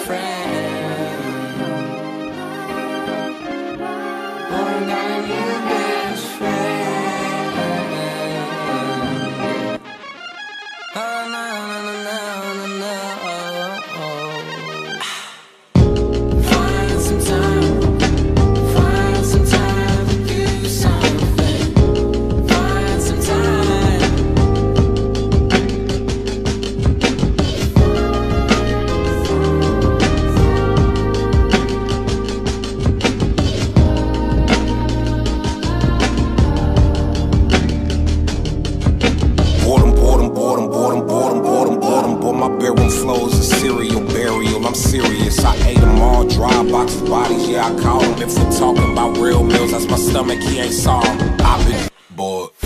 friend. Oh, I got a new best friend. Oh, no, no, no, no, no. Find some time to do something. Find some time. Boredom. Boy, my bedroom flows a cereal burial. I'm serious. I ate them all, dry boxes, bodies. Yeah, I call them. If we're talking about real meals, that's my stomach. He ain't soft. I've been bored.